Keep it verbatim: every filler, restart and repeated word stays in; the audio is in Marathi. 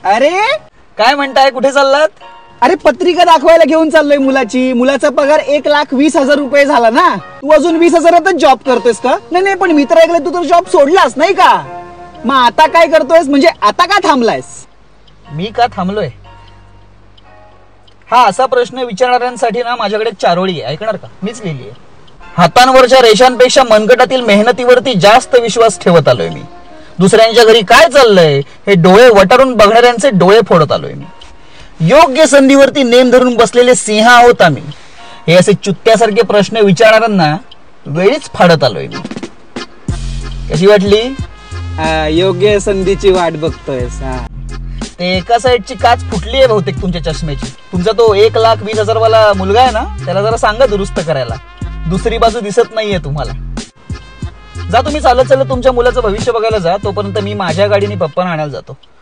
अरे काय म्हणताय, कुठे चाललात? अरे पत्रिका दाखवायला घेऊन चाललोय मुलाची. मुलाचा पगार एक लाख वीस हजार रुपये झाला ना. तू अजून वीस हजारातच जॉब करतोयस का? नाही नाही, पण मित्र ऐकलं तू तर जॉब सोडलास नाही का? मग आता काय करतोयस, म्हणजे आता का थांबलायस? मी का थांबलोय हा असा प्रश्न विचारणाऱ्यांसाठी ना माझ्याकडे एक चारोळी आहे, ऐकणार का? मीच लिहिली आहे. हातांवरच्या रेषांपेक्षा मनगटातील मेहनतीवरती जास्त विश्वास ठेवत आलोय मी. दुसऱ्यांच्या घरी काय चाललंय हे डोळे वटारून बघणाऱ्यांचे डोळे फोडत आलोय मी. योग्य संधीवरती नेम धरून बसलेले सिंह आहोत आम्ही. हे असे चुत्त्यासारखे प्रश्न विचारणाऱ्यांना वेळीच फाडत आलोय मी. कशी वाटली? आ, योग्य संधीची वाट बघतोयस. हा, ते एका साईडची काच फुटली आहे बहुतेक तुमच्या चष्म्याची. तुमचा तो एक लाख वीस हजार वाला मुलगा आहे ना, त्याला जरा सांगा दुरुस्त करायला. दुसरी बाजू दिसत नाहीये तुम्हाला. जा तुम्ही चालत चालत तुमच्या मुलाचं भविष्य बघायला जा. तोपर्यंत मी माझ्या गाडीने पप्पांना आणायला जातो.